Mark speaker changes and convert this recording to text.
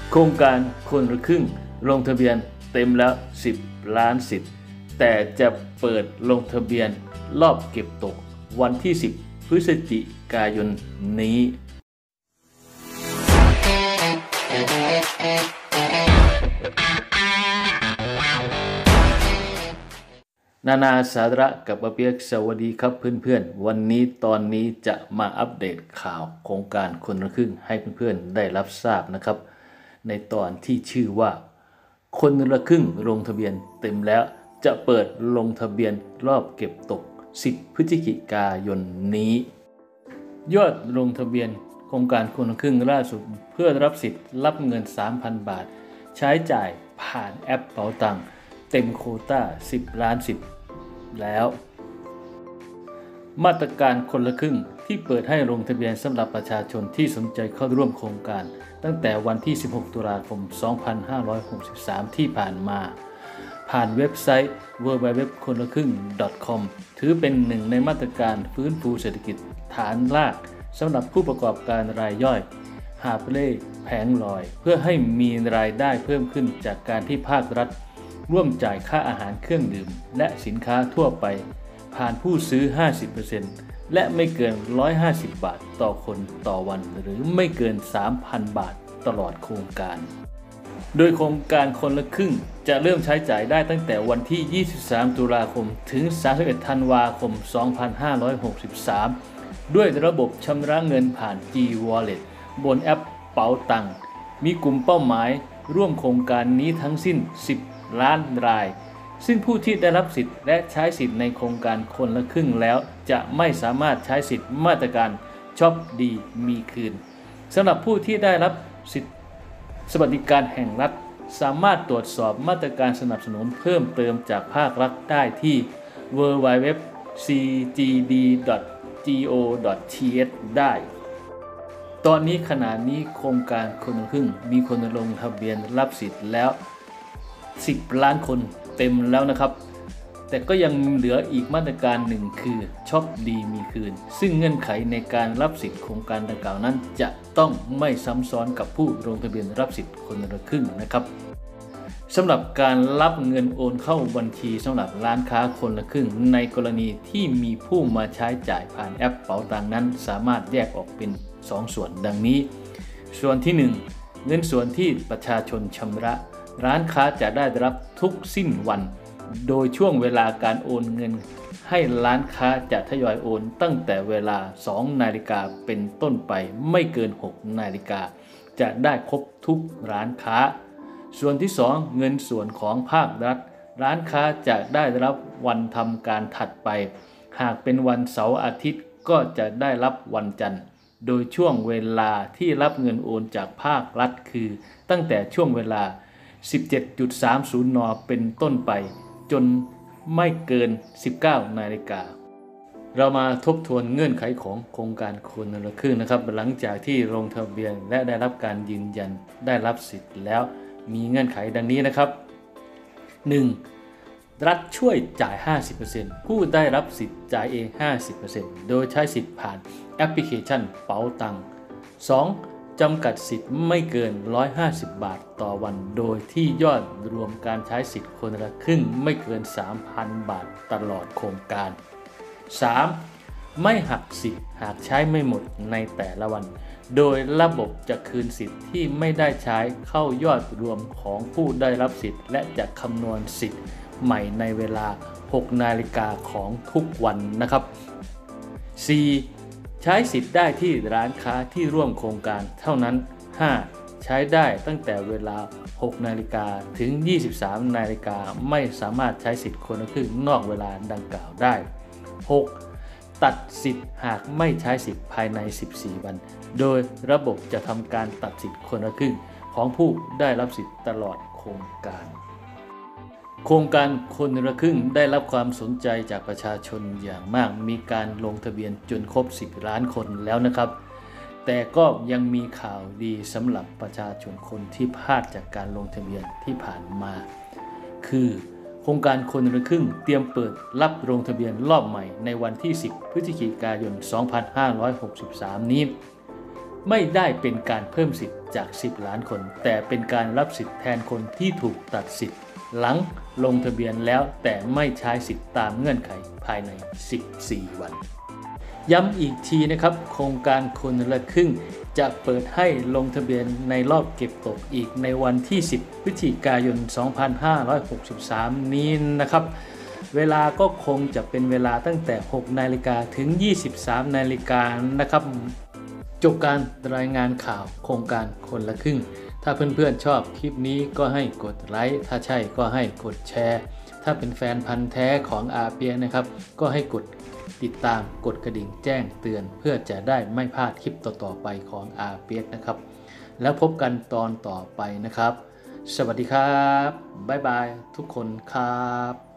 Speaker 1: โครงการคนละครึ่งลงทะเบียนเต็มแล้ว10 ล้านสิทธิ์แต่จะเปิดลงทะเบียนรอบเก็บตกวันที่10 พฤศจิกายนนี้นานาสาระกับอาเปียกสวัสดีครับเพื่อนๆวันนี้ตอนนี้จะมาอัปเดตข่าวโครงการคนละครึ่งให้เพื่อนๆได้รับทราบนะครับในตอนที่ชื่อว่าคนละครึ่งลงทะเบียนเต็มแล้วจะเปิดลงทะเบียนรอบเก็บตก10 พฤศจิกายนนี้ยอดลงทะเบียนโครงการคนละครึ่งล่าสุดเพื่อรับสิทธิ์รับเงิน 3,000 บาทใช้จ่ายผ่านแอปเป๋าตังค์เต็มโควต้า10 ล้านสิทธิ์แล้วมาตรการคนละครึ่งที่เปิดให้ลงทะเบียนสำหรับประชาชนที่สนใจเข้าร่วมโครงการตั้งแต่วันที่16 ตุลาคม 2563 ที่ผ่านมาผ่านเว็บไซต์ www.konlakรึ่ง.com ถือเป็นหนึ่งในมาตรการฟื้นฟูเศรษฐกิจฐานรากสำหรับผู้ประกอบการรายย่อยหาบเล่แผงลอยเพื่อให้มีรายได้เพิ่มขึ้นจากการที่ภาครัฐร่วมจ่ายค่าอาหารเครื่องดื่มและสินค้าทั่วไปผ่านผู้ซื้อ 50% และไม่เกิน150 บาทต่อคนต่อวันหรือไม่เกิน 3,000 บาทตลอดโครงการโดยโครงการคนละครึ่งจะเริ่มใช้จ่ายได้ตั้งแต่วันที่ 23 ตุลาคมถึง 31 ธันวาคม 2563 ด้วยระบบชำระเงินผ่าน G-Wallet บนแอปเป๋าตังค์มีกลุ่มเป้าหมายร่วมโครงการนี้ทั้งสิ้น10 ล้านรายซึ่งผู้ที่ได้รับสิทธิ์และใช้สิทธิ์ในโครงการคนละครึ่งแล้วจะไม่สามารถใช้สิทธิ์มาตรการช็อปดีมีคืนสำหรับผู้ที่ได้รับสิทธิสวัสดิการแห่งรัฐสามารถตรวจสอบมาตรการสนับสนุนเพิ่มเติมจากภาครัฐได้ที่ www.cgd.go.th ได้ตอนนี้ขณะนี้โครงการคนละครึ่งมีคนลงทะเบียนรับสิทธิ์แล้ว10 ล้านคนเต็มแล้วนะครับแต่ก็ยังเหลืออีกมาตรการหนึ่งคือช็อปดีมีคืนซึ่งเงื่อนไขในการรับสิทธิ์โครงการดังกล่าวนั้นจะต้องไม่ซ้ำซ้อนกับผู้ลงทะเบียนรับสิทธิ์คนละครึ่งนะครับสำหรับการรับเงินโอนเข้าบัญชีสำหรับร้านค้าคนละครึ่งในกรณีที่มีผู้มาใช้จ่ายผ่านแอปเป๋าตังค์นั้นสามารถแยกออกเป็น2 ส่วนดังนี้ส่วนที่1เงินส่วนที่ประชาชนชำระร้านค้าจะได้รับทุกสิ้นวันโดยช่วงเวลาการโอนเงินให้ร้านค้าจะทยอยโอนตั้งแต่เวลา 2 นาฬิกาเป็นต้นไปไม่เกิน 6 นาฬิกาจะได้ครบทุกร้านค้าส่วนที่2เงินส่วนของภาครัฐร้านค้าจะได้รับวันทำการถัดไปหากเป็นวันเสาร์อาทิตย์ก็จะได้รับวันจันทร์โดยช่วงเวลาที่รับเงินโอนจากภาครัฐคือตั้งแต่ช่วงเวลา 17.30 น.เป็นต้นไปจนไม่เกิน 19 นาฬิกาเรามาทบทวนเงื่อนไขของโครงการคนละครึ่งนะครับหลังจากที่ลงทะเบียนและได้รับการยืนยันได้รับสิทธิ์แล้วมีเงื่อนไขดังนี้นะครับ 1. รัฐช่วยจ่าย 50% ผู้ได้รับสิทธิ์จ่ายเอง 50% โดยใช้สิทธิ์ผ่านแอปพลิเคชันเป๋าตังค์ 2. จำกัดสิทธิ์ไม่เกิน150 บาทต่อวันโดยที่ยอดรวมการใช้สิทธิ์คนละครึ่งไม่เกิน 3,000 บาทตลอดโครงการ 3. ไม่หักสิทธิ์หากใช้ไม่หมดในแต่ละวันโดยระบบจะคืนสิทธิ์ที่ไม่ได้ใช้เข้ายอดรวมของผู้ได้รับสิทธิ์และจะคำนวณสิทธิ์ใหม่ในเวลา 6 นาฬิกาของทุกวันนะครับ 4. ใช้สิทธิ์ได้ที่ร้านค้าที่ร่วมโครงการเท่านั้น 5. ใช้ได้ตั้งแต่เวลา 6 นาฬิกาถึง 23 นาฬิกาไม่สามารถใช้สิทธิ์คนละครึ่งนอกเวลาดังกล่าวได้ 6. ตัดสิทธิ์หากไม่ใช้สิทธิ์ภายใน 14 วันโดยระบบจะทำการตัดสิทธิ์คนละครึ่งของผู้ได้รับสิทธิ์ตลอดโครงการโครงการคนละครึ่งได้รับความสนใจจากประชาชนอย่างมากมีการลงทะเบียนจนครบ10 ล้านคนแล้วนะครับแต่ก็ยังมีข่าวดีสำหรับประชาชนคนที่พลาดจากการลงทะเบียนที่ผ่านมาคือโครงการคนละครึ่งเตรียมเปิดรับลงทะเบียนรอบใหม่ในวันที่10 พฤศจิกายน 2563 นี้ไม่ได้เป็นการเพิ่มสิทธิ์จาก10ล้านคนแต่เป็นการรับสิทธิ์แทนคนที่ถูกตัดสิทธิ์หลังลงทะเบียนแล้วแต่ไม่ใช้สิทธิ์ตามเงื่อนไขภายใน14วันย้ำอีกทีนะครับโครงการคนละครึ่งจะเปิดให้ลงทะเบียนในรอบเก็บตกอีกในวันที่10พฤศจิกายน2563นี้นะครับเวลาก็คงจะเป็นเวลาตั้งแต่6 นาฬิกาถึง23 นาฬิกานะครับจบการรายงานข่าวโครงการคนละครึ่งถ้าเพื่อนๆชอบคลิปนี้ก็ให้กดไลค์ถ้าใช่ก็ให้กดแชร์ถ้าเป็นแฟนพันธุ์แท้ของอาเปียนะครับก็ให้กดติดตามกดกระดิ่งแจ้งเตือนเพื่อจะได้ไม่พลาดคลิปต่อๆไปของอาเปียนะครับแล้วพบกันตอนต่อไปนะครับสวัสดีครับบ๊ายบายทุกคนครับ